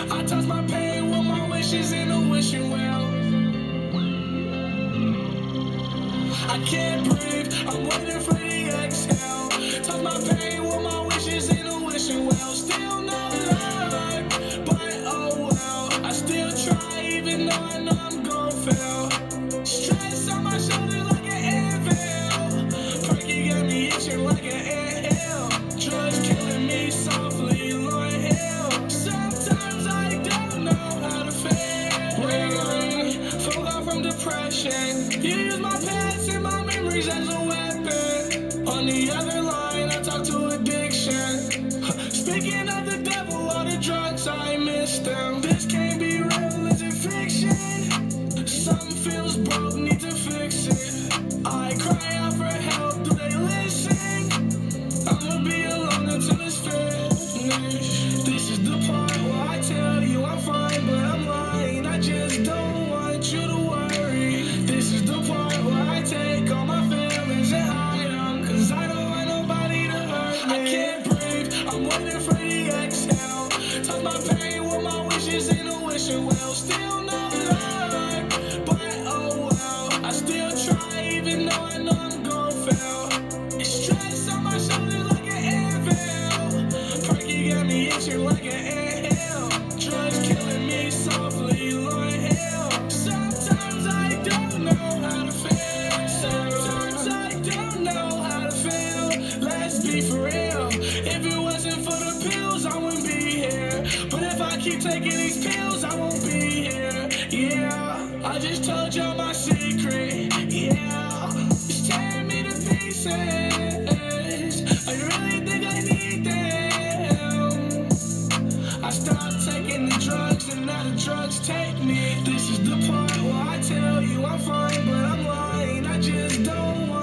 I toss my pain with my wishes in a wishing well. I can't breathe, I'm waiting for the exhale. Toss my pain with my wishes in a wishing well. Still no luck, but oh well. I still try even though I know I'm gon' fail. Stress on my shoulders like an anvil. Perky got me itching like an anthill. Drugs killing me softly, Lord hell. Sometimes I don't know how to feel. Ring, full off from depression. You use my past and my memories as a weapon. On the other line, I talk to addiction. Speaking of the devil, all the drugs, I miss them. This can't be real, is it fiction? Something feels broke, need to fix it. I cry out for help, do they listen? I'ma be alone until it's finished. This is the part where I tell you I'm fine, but I'm lying. I just don't want you to worry. This is the part where I take all my feelings and hide them, cause I don't want nobody to hurt me. I can't breathe, I'm waiting for the exhale. Toss my pain with my wishes in a wishing well. Still no luck, but oh well. I still try even though I know I'm gon' fail. It's stress on my shoulders like an anvil. Perky got me itching like an anthill. Drugs killing me softly, Lord hell. Sometimes I don't know how to feel. Sometimes I don't know how to feel. Let's be for real. If it wasn't for the pills, I wouldn't be here. But if I keep taking these pills, I won't be here. Yeah, I just told y'all my secret. Yeah, it's tearing me to pieces. I really think I need them. I stopped taking the drugs and now the drugs take me. This is the part where I tell you I'm fine, but I'm lying. I just don't want